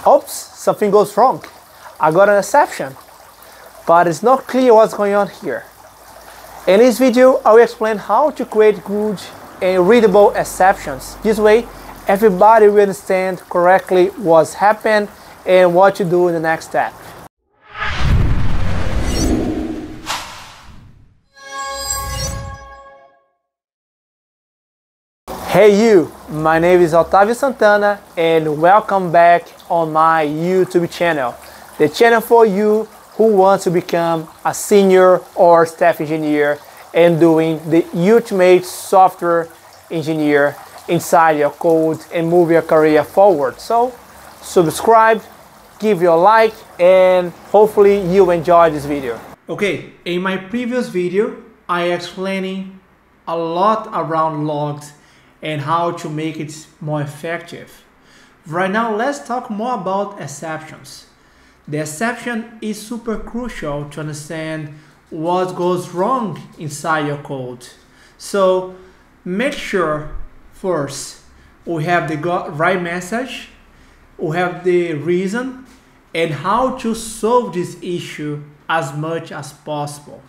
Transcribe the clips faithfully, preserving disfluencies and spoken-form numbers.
oops, something goes wrong. I got an exception, but it's not clear what's going on here. In this video, I will explain how to create good and readable exceptions. This way, everybody will understand correctly what's happened and what to do in the next step. Hey you, my name is Otavio Santana and welcome back on my YouTube channel. The channel for you who wants to become a senior or staff engineer and doing the ultimate software engineer inside your code and move your career forward. So subscribe, give your like, and hopefully you enjoy this video. Okay, in my previous video I explaining a lot around logs and how to make it more effective. Right now let's talk more about exceptions. The exception is super crucial to understand what goes wrong inside your code. So make sure first we have the right message, we have the reason, and how to solve this issue as much as possible.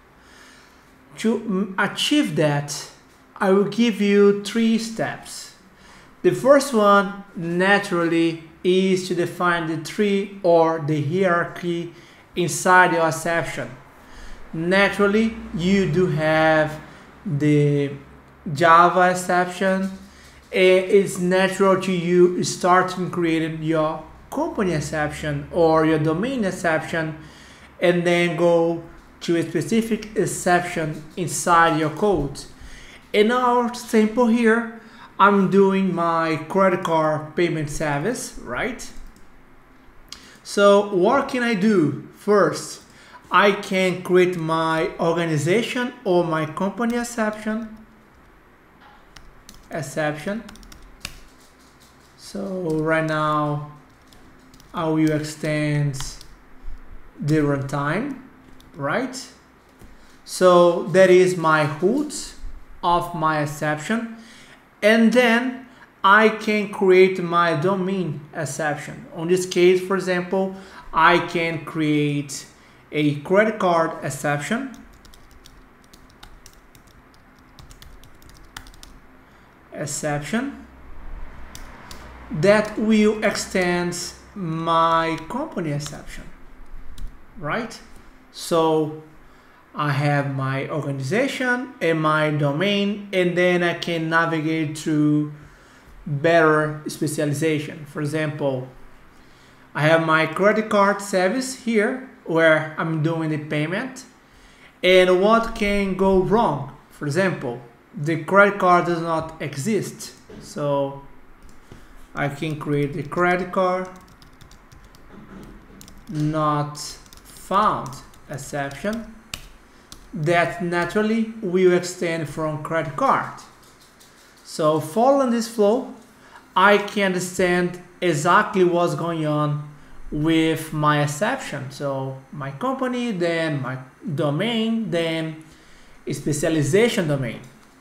To achieve that, I will give you three steps. The first one, naturally, is to define the tree or the hierarchy inside your exception. Naturally, you do have the Java exception, and it's natural to you starting creating your company exception or your domain exception, and then go to a specific exception inside your code. In our sample here, I'm doing my credit card payment service, right? So what can I do? First, I can create my organization or my company exception. Exception. So right now, I will extend the runtime, right? So that is my root of my exception, and then I can create my domain exception. On this case, for example, I can create a credit card exception, exception that will extend my company exception, right? So I have my organization and my domain, and then I can navigate through better specialization. For example, I have my credit card service here where I'm doing the payment, and what can go wrong? For example, the credit card does not exist, so I can create the credit card not found exception that naturally will extend from credit card. So following this flow, I can understand exactly what's going on with my exception. So my company, then my domain, then a specialization domain.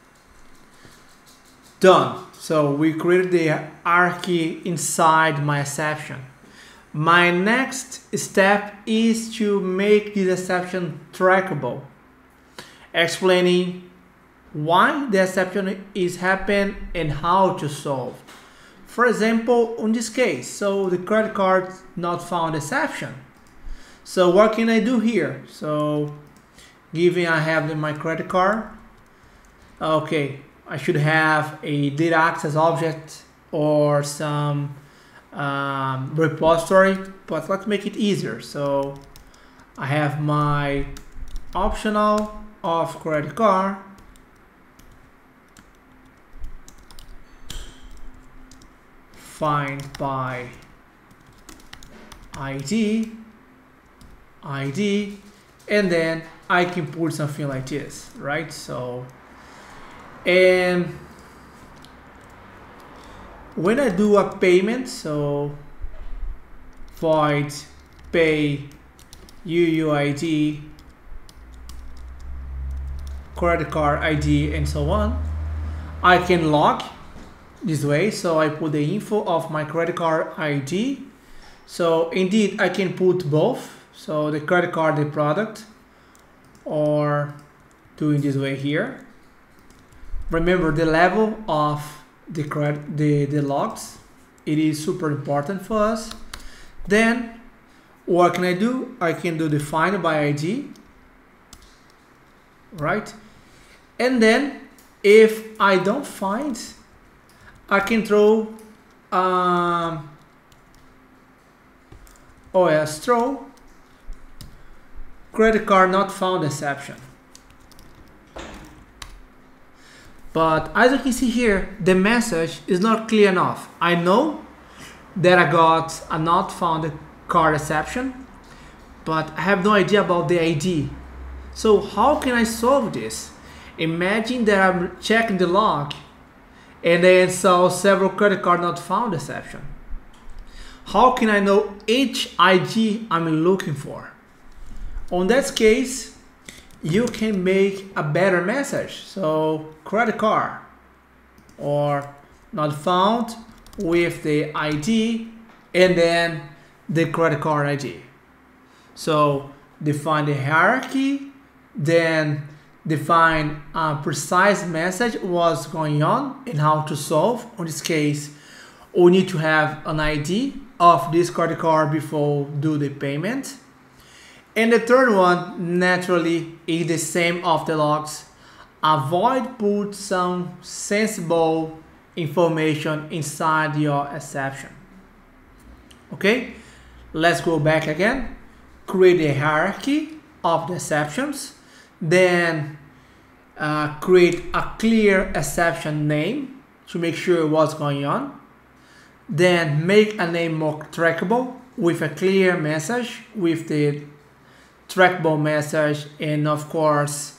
Done. So we created the hierarchy inside my exception. My next step is to make this exception trackable, explaining why the exception is happening and how to solve. For example, in this case, so the credit card not found exception. So what can I do here? So given I have my credit card, okay, I should have a data access object or some um, repository, but let's make it easier. So I have my optional of credit card, find by I D, I D, and then I can put something like this, right? So, and when I do a payment, so void pay U U I D, credit card I D, and so on, I can log this way. So I put the info of my credit card I D, So indeed I can put both, so the credit card, the product, or doing this way here. Remember the level of the credit, the, the logs, it is super important for us. Then what can I do? I can do define by I D, right? And then if I don't find, I can throw um, O S throw credit card not found exception. But as you can see here, the message is not clear enough. I know that I got a not found card exception, but I have no idea about the I D. So how can I solve this? Imagine that I'm checking the log and then saw several credit card not found exception. How can I know which I D I'm looking for? On that case, you can make a better message. So credit card or not found with the I D and then the credit card I D. So define the hierarchy, then define a precise message what's going on and how to solve. In this case, we need to have an I D of this credit card before do the payment. And the third one, naturally, is the same of the logs. Avoid put some sensible information inside your exception. Okay, let's go back again. Create a hierarchy of the exceptions. Then uh, create a clear exception name to make sure what's going on. Then make a name more trackable with a clear message with the trackable message, and of course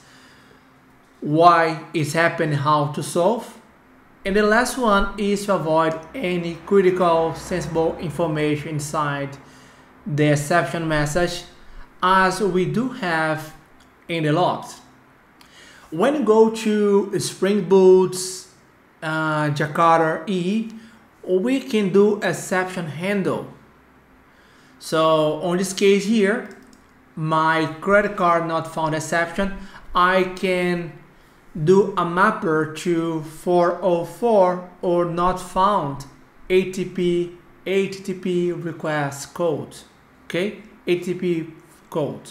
why it's happening, how to solve. And the last one is to avoid any critical sensible information inside the exception message, as we do have in the logs. When you go to Spring Boot's uh, Jakarta E, we can do exception handle. So on this case here, my credit card not found exception, I can do a mapper to four oh four or not found A T P A T P request code. Okay, A T P code.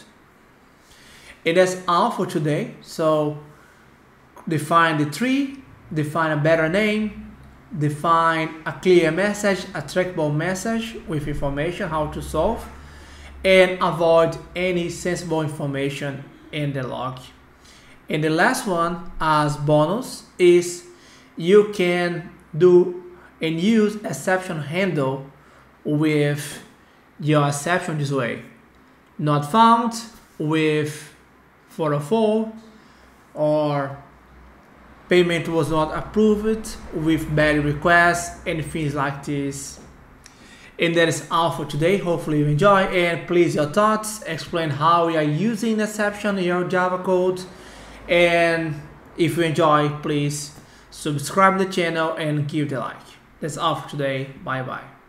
And that's all for today. So define the tree, define a better name, define a clear message, a trackable message with information how to solve, and avoid any sensible information in the log. And the last one as bonus is you can do and use exception handle with your exception this way. Not found with four oh four, or payment was not approved with bad requests and things like this. And that is all for today. Hopefully you enjoy, and please your thoughts, explain how you are using exception in your Java code. And if you enjoy, please subscribe to the channel and give the like. That's all for today. Bye bye.